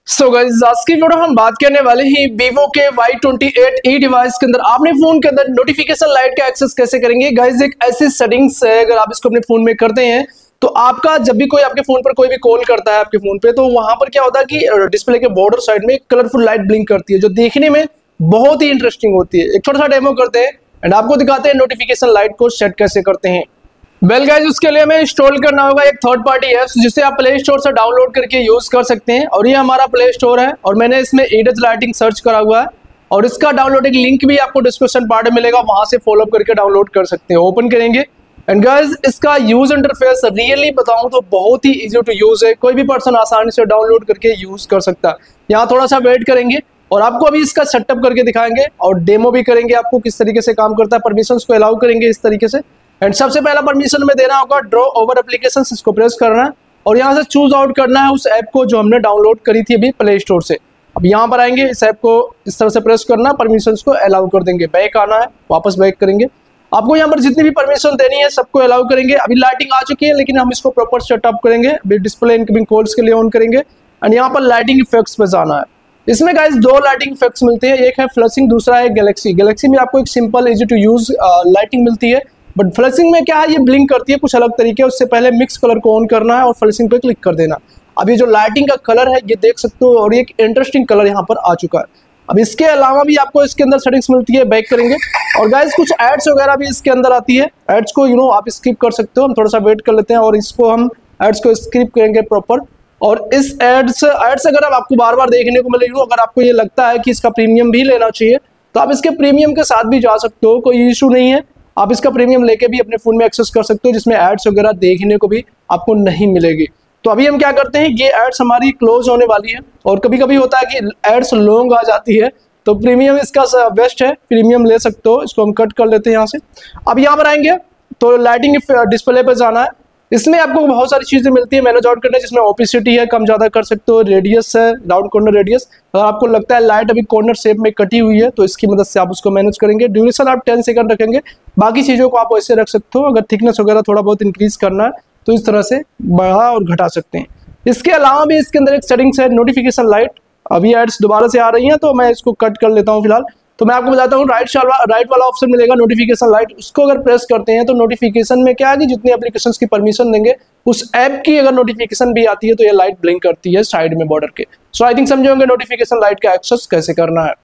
So guys आज की video हम बात करने वाले हैं Vivo के Y28e डिवाइस के अंदर आपने फोन के अंदर नोटिफिकेशन लाइट का एक्सेस कैसे करेंगे। गाइस एक ऐसी सेटिंग्स है, अगर आप इसको अपने फोन में करते हैं तो आपका जब भी कोई आपके फोन पर कोई भी कॉल करता है आपके फोन पे, तो वहां पर क्या होता है कि डिस्प्ले के बॉर्डर साइड में कलरफुल लाइट ब्लिंक करती है, जो देखने में बहुत ही इंटरेस्टिंग होती है। एक छोटा सा डेमो करते हैं एंड आपको दिखाते हैं नोटिफिकेशन लाइट को सेट कैसे करते हैं। वेल गाइस उसके लिए हमें इंस्टॉल करना होगा एक थर्ड पार्टी ऐप जिसे आप प्ले स्टोर से डाउनलोड करके यूज कर सकते हैं। और ये हमारा प्ले स्टोर है और मैंने इसमें एडज लाइटिंग सर्च करा हुआ है और इसका डाउनलोडिंग लिंक भी आपको डिस्क्रिप्शन पार्ट में मिलेगा, वहां से फॉलो करके डाउनलोड कर सकते हैं। ओपन करेंगे एंड गाइस इसका यूज इंटरफेस रियली बताऊं तो बहुत ही इजी टू यूज है, कोई भी पर्सन आसानी से डाउनलोड करके यूज कर सकता है। यहाँ थोड़ा सा वेट करेंगे और आपको अभी इसका सेटअप करके दिखाएंगे और डेमो भी करेंगे आपको किस तरीके से काम करता है। परमिशंस को अलाउ करेंगे इस तरीके से एंड सबसे पहला परमिशन में देना होगा ड्रॉ ओवर एप्लीकेशंस, इसको प्रेस करना है और यहाँ से चूज आउट करना है उस ऐप को जो हमने डाउनलोड करी थी अभी प्ले स्टोर से। अब यहाँ पर आएंगे, इस ऐप को इस तरह से प्रेस करना, परमिशंस को अलाउ कर देंगे, बैक आना है, वापस बैक करेंगे। आपको यहाँ पर जितनी भी परमिशन देनी है सबको अलाउ करेंगे। अभी लाइटिंग आ चुकी है लेकिन हम इसको प्रॉपर सेटअप करेंगे। अभी डिस्प्ले इनकमिंग कॉल्स के लिए ऑन करेंगे एंड यहाँ पर लाइटिंग इफेक्ट्स पे जाना है। इसमें गाइस दो लाइटिंग इफेक्ट्स मिलते हैं, एक है फ्लशिंग, दूसरा है गैलेक्सी में आपको एक simple easy to use lighting मिलती है, बट फ्लशिंग में क्या है ये ब्लिंक करती है कुछ अलग तरीके। उससे पहले मिक्स कलर को ऑन करना है और फ्लशिंग पे क्लिक कर देना। अब ये जो लाइटिंग का कलर है ये देख सकते हो और ये एक इंटरेस्टिंग कलर यहाँ पर आ चुका है। अब इसके अलावा भी आपको इसके अंदर सेटिंग्स मिलती है, बैक करेंगे और गाइस कुछ एड्स वगैरह भी इसके अंदर आती है। एड्स को आप स्किप कर सकते हो, हम थोड़ा सा वेट कर लेते हैं और इसको हम एड्स को स्किप करेंगे प्रॉपर। और इस एड्स अगर आपको बार बार देखने को मिलेगी, अगर आपको ये लगता है कि इसका प्रीमियम भी लेना चाहिए तो आप इसके प्रीमियम के साथ भी जा सकते हो, कोई इशू नहीं है। आप इसका प्रीमियम लेके भी अपने फोन में एक्सेस कर सकते हो जिसमें एड्स वगैरह देखने को भी आपको नहीं मिलेगी। तो अभी हम क्या करते हैं, ये एड्स हमारी क्लोज होने वाली है और कभी कभी होता है कि एड्स लॉन्ग आ जाती है, तो प्रीमियम इसका बेस्ट है, प्रीमियम ले सकते हो। इसको हम कट कर लेते हैं यहाँ से। अब यहाँ पर आएंगे तो लाइटिंग डिस्प्ले पे जाना है। इसमें आपको बहुत सारी चीजें मिलती है मैनेज आउट करने, जिसमें ओपेसिटी है, कम ज्यादा कर सकते हो, रेडियस है, राउंड कॉर्नर रेडियस। अगर आपको लगता है लाइट अभी कॉर्नर शेप में कटी हुई है तो इसकी मदद से आप उसको मैनेज करेंगे। ड्यूरेशन आप 10 सेकंड रखेंगे, बाकी चीजों को आप वैसे रख सकते हो। अगर थिकनेस वगैरह थोड़ा बहुत इंक्रीज करना है तो इस तरह से बढ़ा और घटा सकते हैं। इसके अलावा भी इसके अंदर एक सेटिंग्स है नोटिफिकेशन लाइट। अभी एड्स दोबारा से आ रही हैं तो मैं इसको कट कर लेता हूँ फिलहाल। तो मैं आपको बताता हूँ राइट वाला ऑप्शन मिलेगा नोटिफिकेशन लाइट, उसको अगर प्रेस करते हैं तो नोटिफिकेशन में क्या है कि जितनी एप्लीकेशंस की परमिशन देंगे उस ऐप की अगर नोटिफिकेशन भी आती है तो ये लाइट ब्लिंक करती है साइड में बॉर्डर के। सो आई थिंक समझे होंगे नोटिफिकेशन लाइट का एक्सेस कैसे करना है।